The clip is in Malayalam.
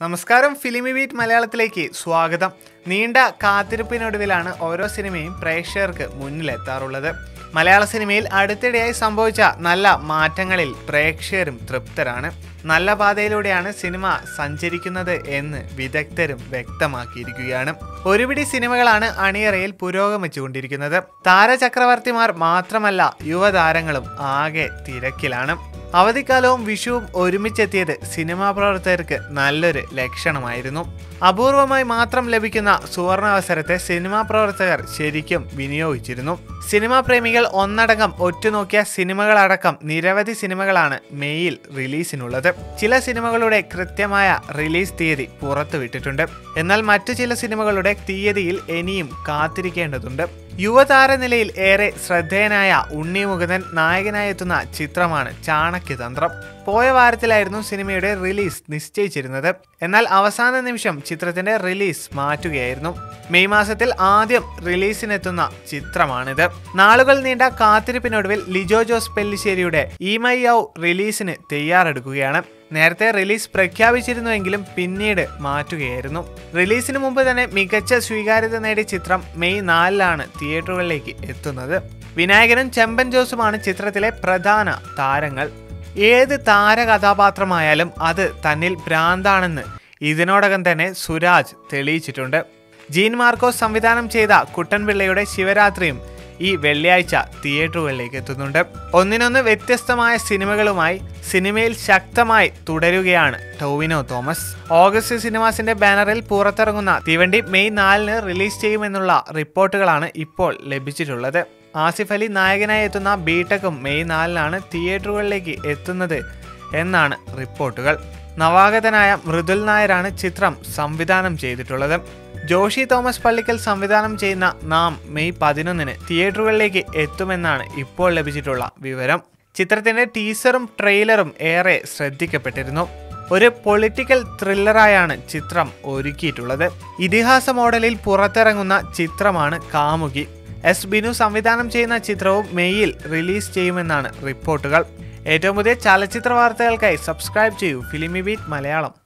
നമസ്കാരം, ഫിലിമി ബീറ്റ് മലയാളത്തിലേക്ക് സ്വാഗതം. നീണ്ട കാത്തിരിപ്പിനൊടുവിലാണ് ഓരോ സിനിമയും പ്രേക്ഷകർക്ക് മുന്നിലെത്താറുള്ളത്. മലയാള സിനിമയിൽ അടുത്തിടെയായി സംഭവിച്ച നല്ല മാറ്റങ്ങളിൽ പ്രേക്ഷകരും തൃപ്തരാണ്. നല്ല പാതയിലൂടെയാണ് സിനിമ സഞ്ചരിക്കുന്നത് എന്ന് വിദഗ്ധരും വ്യക്തമാക്കിയിരിക്കുകയാണ്. ഒരുപിടി സിനിമകളാണ് അണിയറയിൽ പുരോഗമിച്ചുകൊണ്ടിരിക്കുന്നത്. താരചക്രവർത്തിമാർ മാത്രമല്ല, യുവതാരങ്ങളും ആകെ തിരക്കിലാണ്. അവധിക്കാലവും വിഷുവും ഒരുമിച്ചെത്തിയത് സിനിമാ പ്രവർത്തകർക്ക് നല്ലൊരു ലക്ഷണമായിരുന്നു. അപൂർവമായി മാത്രം ലഭിക്കുന്ന സുവർണാവസരത്തെ സിനിമാ പ്രവർത്തകർ ശരിക്കും വിനിയോഗിച്ചിരുന്നു. സിനിമാ പ്രേമികൾ ഒന്നടങ്കം ഒറ്റുനോക്കിയ സിനിമകളടക്കം നിരവധി സിനിമകളാണ് മെയ്യിൽ റിലീസിനുള്ളത്. ചില സിനിമകളുടെ കൃത്യമായ റിലീസ് തീയതി പുറത്തുവിട്ടിട്ടുണ്ട്. എന്നാൽ മറ്റു ചില സിനിമകളുടെ തീയതിയിൽ ഇനിയും കാത്തിരിക്കേണ്ടതുണ്ട്. യുവതാര നിലയിൽ ഏറെ ശ്രദ്ധേയനായ ഉണ്ണി മുകുന്ദൻ നായകനായി എത്തുന്ന ചിത്രമാണ് ചാണക്യതന്ത്രം. പോയ വാരത്തിലായിരുന്നു സിനിമയുടെ റിലീസ് നിശ്ചയിച്ചിരുന്നത്. എന്നാൽ അവസാന നിമിഷം ചിത്രത്തിന്റെ റിലീസ് മാറ്റുകയായിരുന്നു. മെയ് മാസത്തിൽ ആദ്യം റിലീസിനെത്തുന്ന ചിത്രമാണിത്. നാളുകൾ നീണ്ട കാത്തിരിപ്പിനൊടുവിൽ ലിജോ ജോസ് പെല്ലിശ്ശേരിയുടെ ഈമയ്യൗ റിലീസിന് തയ്യാറെടുക്കുകയാണ്. നേരത്തെ റിലീസ് പ്രഖ്യാപിച്ചിരുന്നുവെങ്കിലും പിന്നീട് മാറ്റുകയായിരുന്നു. റിലീസിന് മുമ്പ് തന്നെ മികച്ച സ്വീകാര്യത നേടിയ ചിത്രം മെയ് 4-ലാണ് തിയേറ്ററുകളിലേക്ക് എത്തുന്നത്. വിനായകനും ചെമ്പൻ ജോസുമാണ് ചിത്രത്തിലെ പ്രധാന താരങ്ങൾ. ഏത് താരകഥാപാത്രമായാലും അത് തന്നിൽ ഭ്രാന്താണെന്ന് ഇതിനോടകം തന്നെ സുരാജ് തെളിയിച്ചിട്ടുണ്ട്. ജീൻ മാർക്കോസ് സംവിധാനം ചെയ്ത കുട്ടൻപിള്ളയുടെ ശിവരാത്രിയും ഈ വെള്ളിയാഴ്ച തിയേറ്ററുകളിലേക്ക് എത്തുന്നുണ്ട്. ഒന്നിനൊന്ന് വ്യത്യസ്തമായ സിനിമകളുമായി സിനിമയിൽ ശക്തമായി തുടരുകയാണ് ടോവിനോ തോമസ്. ഓഗസ്റ്റ് സിനിമാസിന്റെ ബാനറിൽ പുറത്തിറങ്ങുന്ന തീവണ്ടി മെയ് 4-ന് റിലീസ് ചെയ്യുമെന്നുള്ള റിപ്പോർട്ടുകളാണ് ഇപ്പോൾ ലഭിച്ചിട്ടുള്ളത്. ആസിഫ് അലി നായകനായി എത്തുന്ന ബിടെക്കും മെയ് 4-നാണ് തിയേറ്ററുകളിലേക്ക് എത്തുന്നത് എന്നാണ് റിപ്പോർട്ടുകൾ. നവാഗതനായ മൃദുൽ നായരാണ് ചിത്രം സംവിധാനം ചെയ്തിട്ടുള്ളത്. ജോഷി തോമസ് പള്ളിക്കൽ സംവിധാനം ചെയ്യുന്ന നാം മെയ് 11-ന് തിയേറ്ററുകളിലേക്ക് എത്തുമെന്നാണ് ഇപ്പോൾ ലഭിച്ചിട്ടുള്ള വിവരം. ചിത്രത്തിന്റെ ടീസറും ട്രെയിലറും ഏറെ ശ്രദ്ധിക്കപ്പെട്ടിരുന്നു. ഒരു പൊളിറ്റിക്കൽ ത്രില്ലറായാണ് ചിത്രം ഒരുക്കിയിട്ടുള്ളത്. ഇതിഹാസ മോഡലിൽ പുറത്തിറങ്ങുന്ന ചിത്രമാണ് കാമുകി. എസ് ബിനു സംവിധാനം ചെയ്യുന്ന ചിത്രവും മെയ്യിൽ റിലീസ് ചെയ്യുമെന്നാണ് റിപ്പോർട്ടുകൾ. ഏറ്റവും പുതിയ ചലച്ചിത്ര വാർത്തകൾക്കായി സബ്സ്ക്രൈബ് ചെയ്യൂ ഫിലിമി ബീറ്റ് മലയാളം.